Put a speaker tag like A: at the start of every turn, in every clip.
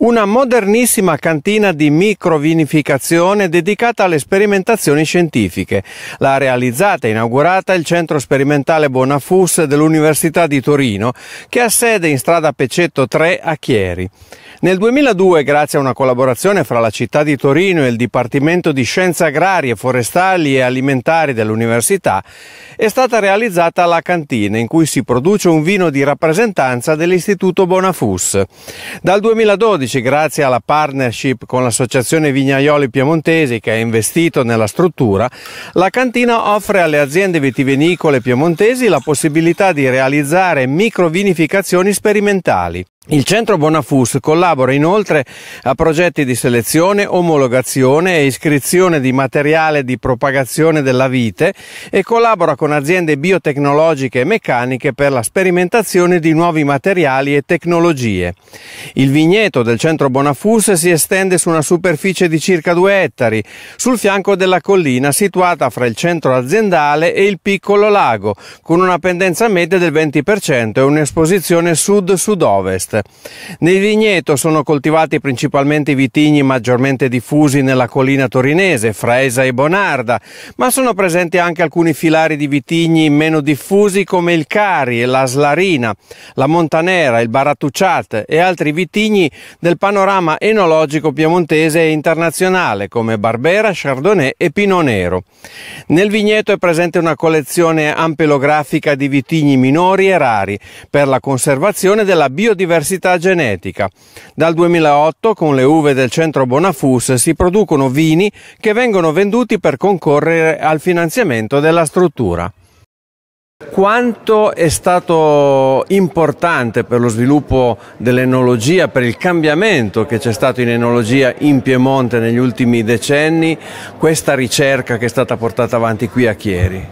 A: Una modernissima cantina di microvinificazione dedicata alle sperimentazioni scientifiche. L'ha realizzata e inaugurata il Centro Sperimentale Bonafus dell'Università di Torino, che ha sede in strada Pecetto 3 a Chieri. Nel 2002, grazie a una collaborazione fra la città di Torino e il Dipartimento di Scienze Agrarie, Forestali e Alimentari dell'Università, è stata realizzata la cantina in cui si produce un vino di rappresentanza dell'Istituto Bonafus. Dal 2012, grazie alla partnership con l'Associazione Vignaioli Piemontesi che ha investito nella struttura, la cantina offre alle aziende vitivinicole piemontesi la possibilità di realizzare microvinificazioni sperimentali. Il Centro Bonafus collabora inoltre a progetti di selezione, omologazione e iscrizione di materiale di propagazione della vite e collabora con aziende biotecnologiche e meccaniche per la sperimentazione di nuovi materiali e tecnologie. Il vigneto del Centro Bonafus si estende su una superficie di circa 2 ettari, sul fianco della collina situata fra il centro aziendale e il piccolo lago, con una pendenza media del 20% e un'esposizione sud-sud-ovest. Nel vigneto sono coltivati principalmente i vitigni maggiormente diffusi nella collina torinese, Freisa e Bonarda, ma sono presenti anche alcuni filari di vitigni meno diffusi come il Cari, la Slarina, la Montanera, il Barattucciat e altri vitigni del panorama enologico piemontese e internazionale come Barbera, Chardonnay e Pinot Nero. Nel vigneto è presente una collezione ampelografica di vitigni minori e rari per la conservazione della biodiversità genetica. Dal 2008 con le uve del Centro Bonafus si producono vini che vengono venduti per concorrere al finanziamento della struttura. Quanto è stato importante per lo sviluppo dell'enologia, per il cambiamento che c'è stato in enologia in Piemonte negli ultimi decenni, questa ricerca che è stata portata avanti qui a Chieri?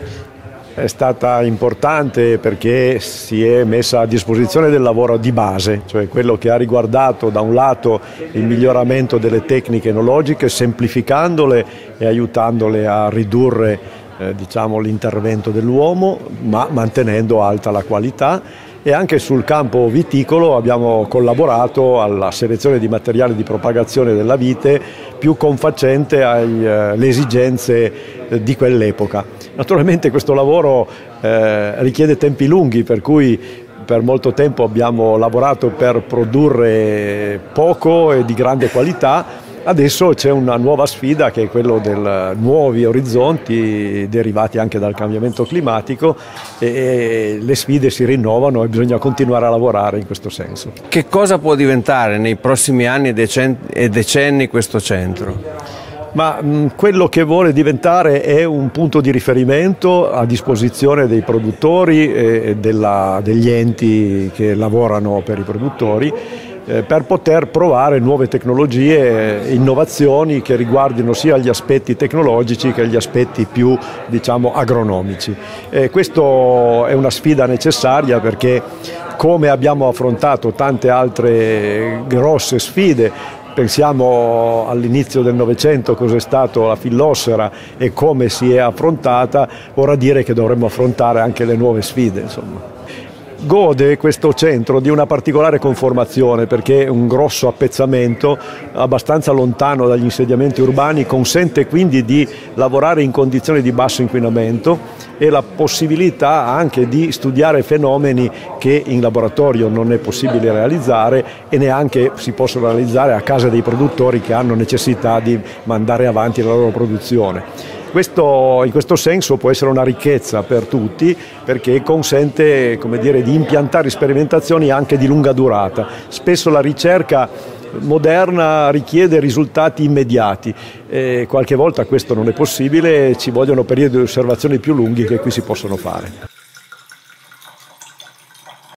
B: È stata importante perché si è messa a disposizione del lavoro di base, cioè quello che ha riguardato da un lato il miglioramento delle tecniche enologiche, semplificandole e aiutandole a ridurre l'intervento dell'uomo, ma mantenendo alta la qualità. E anche sul campo viticolo abbiamo collaborato alla selezione di materiale di propagazione della vite più confacente alle esigenze di quell'epoca. Naturalmente questo lavoro richiede tempi lunghi, per cui per molto tempo abbiamo lavorato per produrre poco e di grande qualità. Adesso c'è una nuova sfida che è quello dei nuovi orizzonti derivati anche dal cambiamento climatico e le sfide si rinnovano e bisogna continuare a lavorare in questo senso.
A: Che cosa può diventare nei prossimi anni e decenni questo centro?
B: Ma quello che vuole diventare è un punto di riferimento a disposizione dei produttori e degli enti che lavorano per i produttori, per poter provare nuove tecnologie e innovazioni che riguardino sia gli aspetti tecnologici che gli aspetti più agronomici. Questo è una sfida necessaria perché, come abbiamo affrontato tante altre grosse sfide, pensiamo all'inizio del Novecento cos'è stato la fillossera e come si è affrontata, vorrà dire che dovremmo affrontare anche le nuove sfide, insomma. Gode questo centro di una particolare conformazione perché un grosso appezzamento abbastanza lontano dagli insediamenti urbani consente quindi di lavorare in condizioni di basso inquinamento e la possibilità anche di studiare fenomeni che in laboratorio non è possibile realizzare e neanche si possono realizzare a casa dei produttori che hanno necessità di mandare avanti la loro produzione. In questo senso può essere una ricchezza per tutti perché consente, di impiantare sperimentazioni anche di lunga durata. Spesso la ricerca moderna richiede risultati immediati e qualche volta questo non è possibile e ci vogliono periodi di osservazione più lunghi che qui si possono fare.